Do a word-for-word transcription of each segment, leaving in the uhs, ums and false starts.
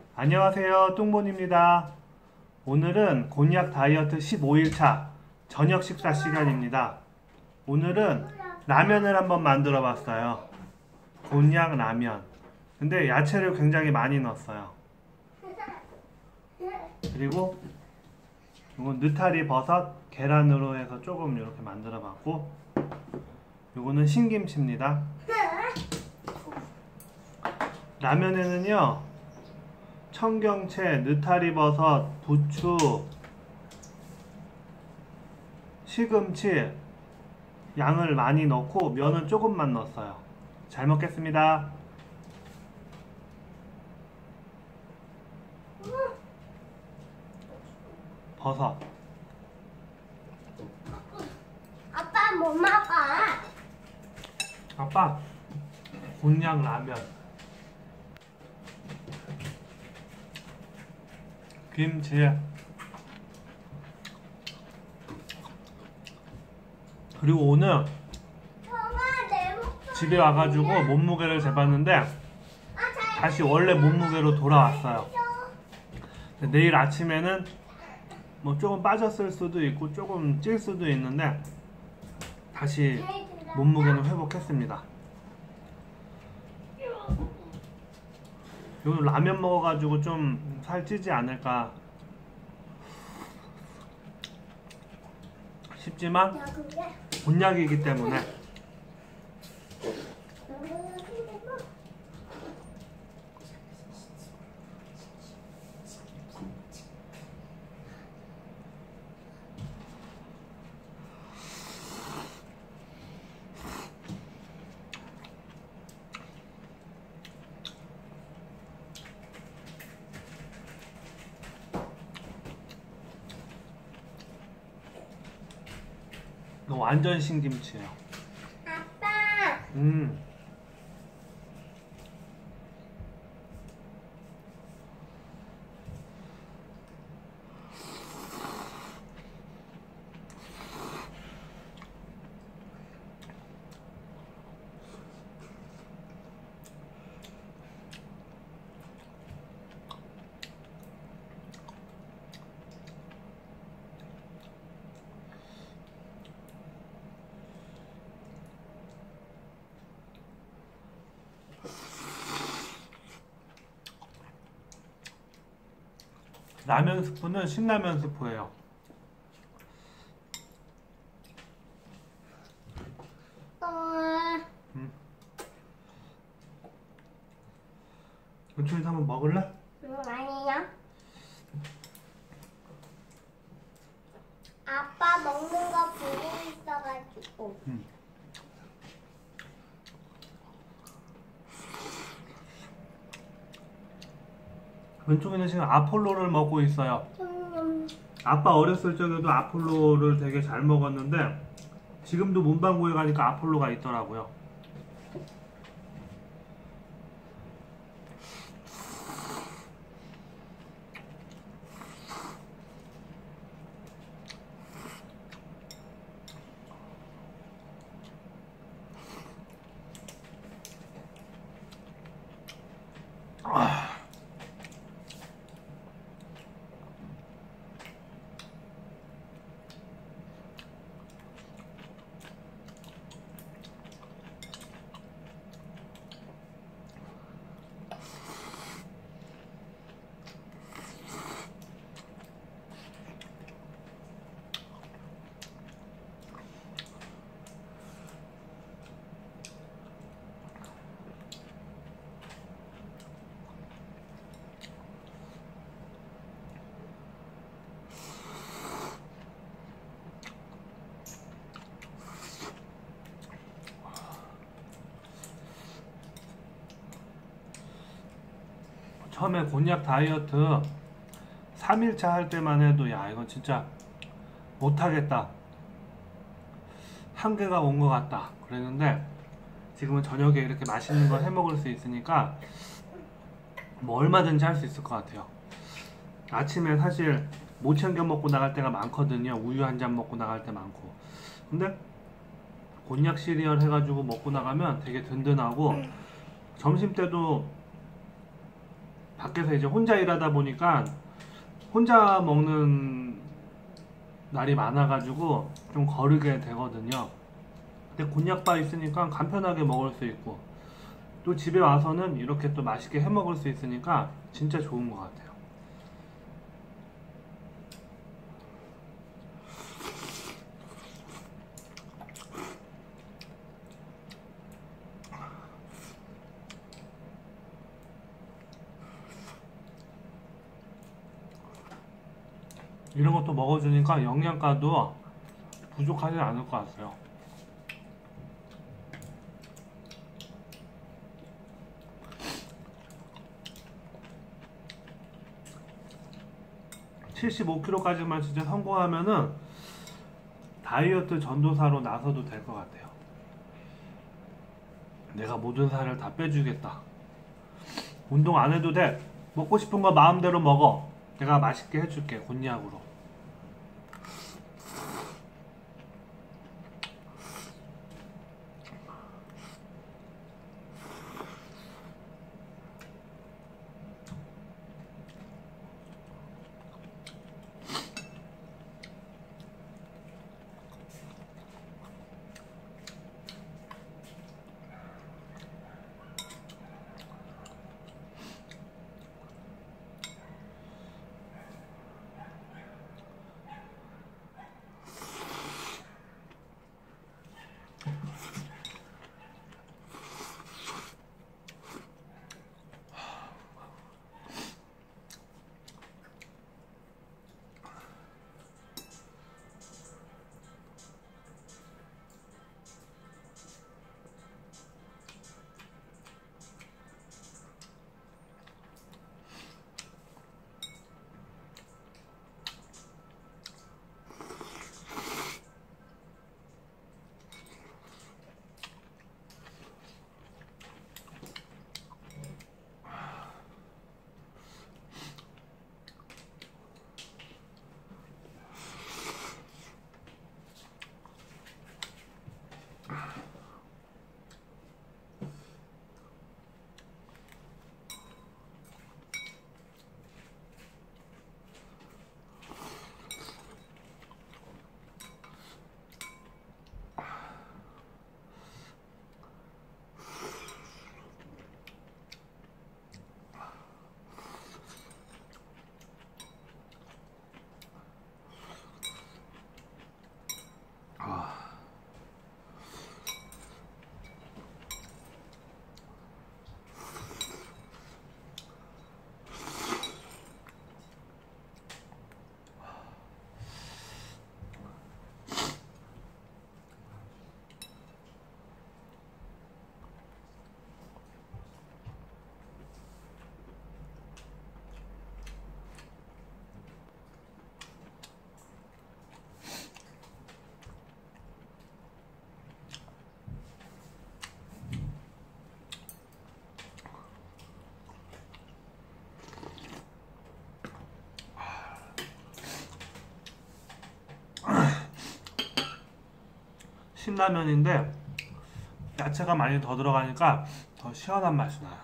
안녕하세요, 뚱본입니다. 오늘은 곤약 다이어트 십오 일차 저녁 식사 시간입니다. 오늘은 라면을 한번 만들어 봤어요. 곤약 라면. 근데 야채를 굉장히 많이 넣었어요. 그리고 이건 느타리 버섯 계란으로 해서 조금 이렇게 만들어 봤고, 이거는 신김치입니다. 라면에는요 청경채, 느타리버섯, 부추, 시금치 양을 많이 넣고 면은 조금만 넣었어요. 잘 먹겠습니다. 버섯. 아빠 뭐 먹어? 아빠 곤약 라면. 김치. 그리고 오늘 형아 내 목소리 집에 와가지고 몸무게를 재봤는데 아, 잘 다시 원래 몸무게로 돌아왔어요. 근데 내일 아침에는 뭐 조금 빠졌을 수도 있고 조금 찔 수도 있는데 다시 몸무게는 회복했습니다. 오늘 라면 먹어가지고 좀 살찌지 않을까 싶지만 야 그게 곤약이기 때문에 이거 완전 신김치예요. 아빠 음. 라면 스프는 신라면 스프예요. 어 음. 은총이도 한번 먹을래? 응, 아니야. 아빠 먹는 거 보고 있어가지고. 음. 은총이는 지금 아폴로를 먹고 있어요. 음, 아빠 어렸을 적에도 아폴로를 되게 잘 먹었는데 지금도 문방구에 가니까 아폴로가 있더라고요. 아. 처음에 곤약 다이어트 삼 일차 할 때만 해도 야 이건 진짜 못하겠다, 한계가 온 것 같다 그랬는데 지금은 저녁에 이렇게 맛있는 거 해 먹을 수 있으니까 뭐 얼마든지 할 수 있을 것 같아요. 아침에 사실 못 챙겨 먹고 나갈 때가 많거든요. 우유 한 잔 먹고 나갈 때 많고. 근데 곤약 시리얼 해가지고 먹고 나가면 되게 든든하고 점심 때도 밖에서 이제 혼자 일하다 보니까 혼자 먹는 날이 많아가지고 좀 거르게 되거든요. 근데 곤약바 있으니까 간편하게 먹을 수 있고 또 집에 와서는 이렇게 또 맛있게 해 먹을 수 있으니까 진짜 좋은 것 같아요. 이런 것도 먹어주니까 영양가도 부족하지 않을 것 같아요. 칠십오 킬로그램까지만 진짜 성공하면은 다이어트 전도사로 나서도 될 것 같아요. 내가 모든 살을 다 빼주겠다. 운동 안 해도 돼. 먹고 싶은 거 마음대로 먹어. 내가 맛있게 해줄게. 곤약으로. 신라면인데 야채가 많이 더 들어가니까 더 시원한 맛이 나요.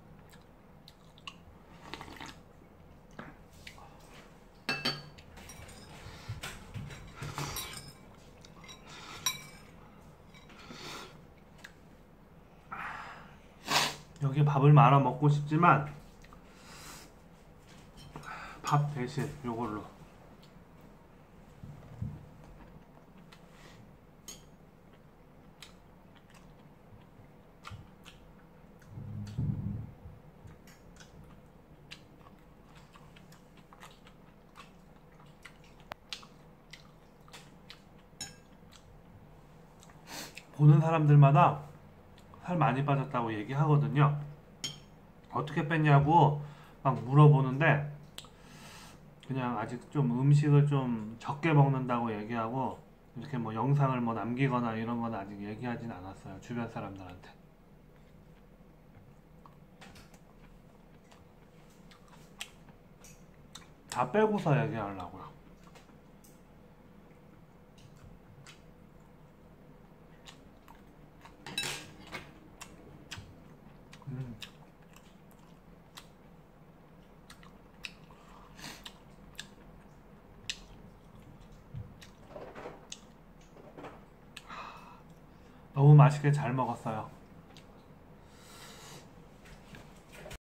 여기 밥을 말아 먹고 싶지만 밥 대신 요걸로 보는 사람들마다 살 많이 빠졌다고 얘기하거든요. 어떻게 뺐냐고 막 물어보는데 그냥 아직 좀 음식을 좀 적게 먹는다고 얘기하고 이렇게 뭐 영상을 뭐 남기거나 이런 건 아직 얘기하진 않았어요. 주변 사람들한테. 다 빼고서 얘기하려고요. 음. 너무 맛있게 잘 먹었어요.